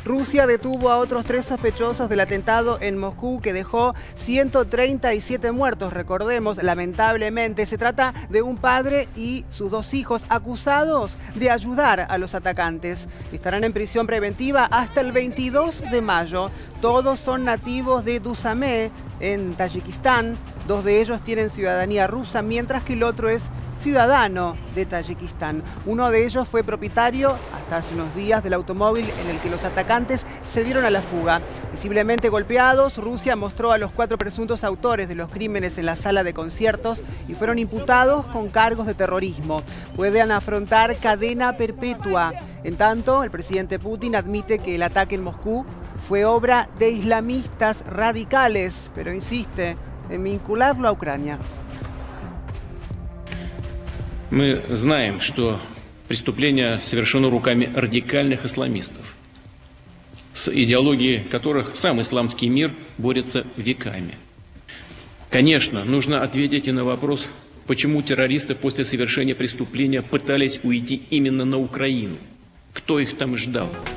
Rusia detuvo a otros 3 sospechosos del atentado en Moscú que dejó 137 muertos. Recordemos, lamentablemente, se trata de un padre y sus 2 hijos acusados de ayudar a los atacantes. Estarán en prisión preventiva hasta el 22 de mayo. Todos son nativos de Dusamé, en Tayikistán. 2 de ellos tienen ciudadanía rusa, mientras que el otro es ciudadano de Tayikistán. Uno de ellos fue propietario, hasta hace unos días, del automóvil en el que los atacantes se dieron a la fuga. Visiblemente golpeados, Rusia mostró a los 4 presuntos autores de los crímenes en la sala de conciertos y fueron imputados con cargos de terrorismo. Pueden afrontar cadena perpetua. En tanto, el presidente Putin admite que el ataque en Moscú fue obra de islamistas radicales, pero insiste en vincularlo a Ucrania. Мы знаем, что преступление совершено руками радикальных исламистов, с идеологией которых сам исламский мир борется веками. Конечно, нужно ответить и на вопрос, почему террористы после совершения преступления пытались уйти именно на Украину. Кто их там ждал?